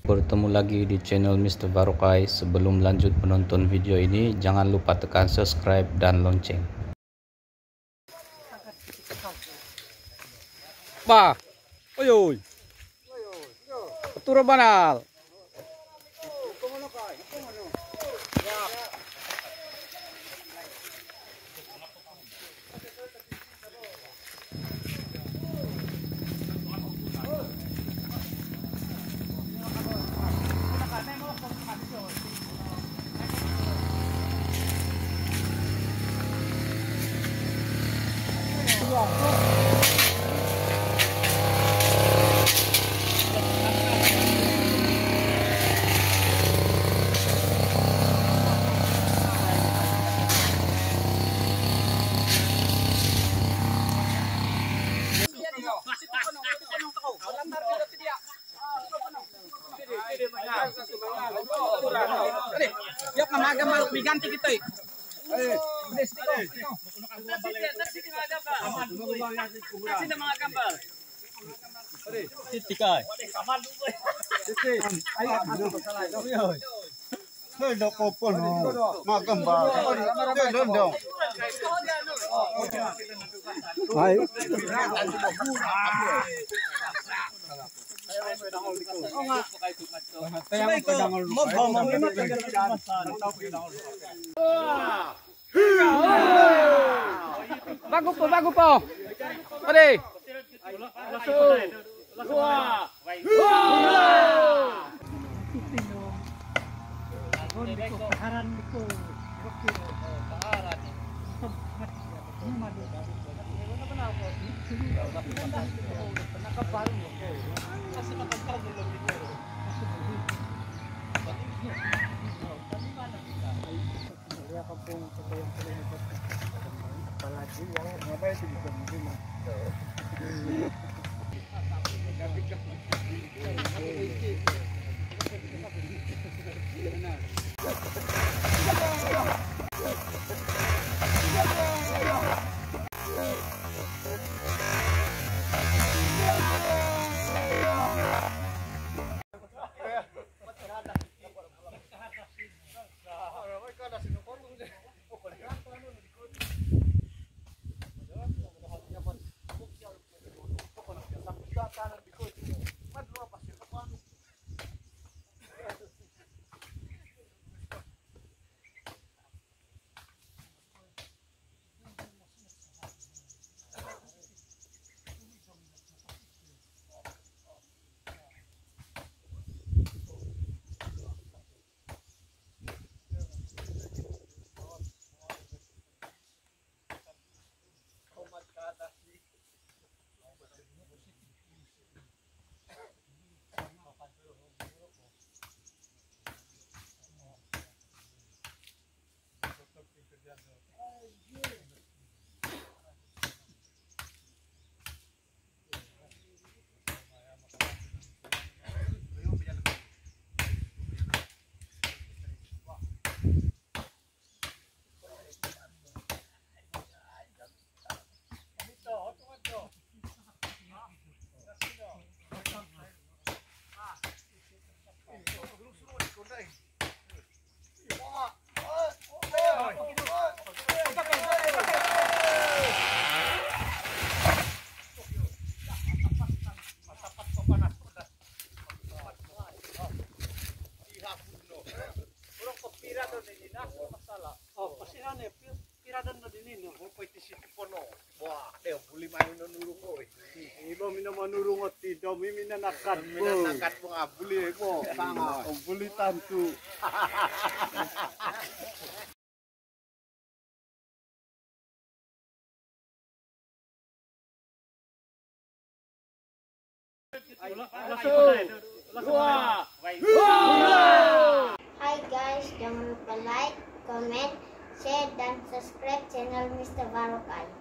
bertemu lagi di channel Mr. Barokai. Sebelum lanjut menonton video ini, jangan lupa tekan subscribe dan lonceng. Bah, oyoy, Petura banal. Yuk namaga mal biganti kita. Bagus po. Pade. Minanakat mo nga, buli mo, tanga, o buli tanto. Hi guys, jangan lupa like, comment, share, dan subscribe channel Mr. Barokai.